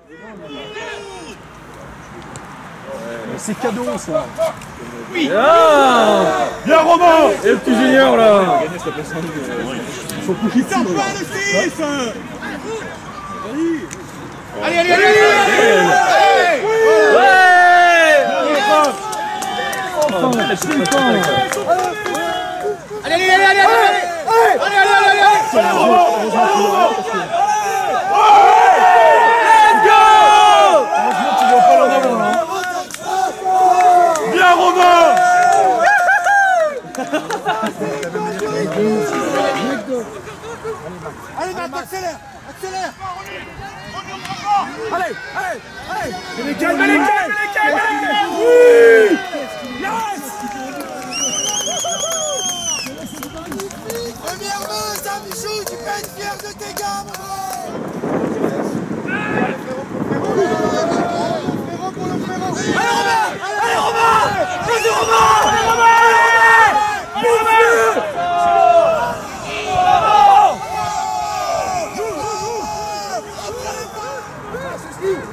C'est cadeau ça. Oui. Ah bien Romain. Et le petit junior là. Il faut coucher dessus. Allez, allez, allez, allez. Allez, Matt, accélère, accélère. Allez, allez, allez. Les calmes, les calmes, les calmes. Oui. Première main, Saint-Michou, tu peux être fier de tes gars, mon frère. Allez, Romain. Allez, Romain. Vas-y, Romain. Allez, Romain. Joue.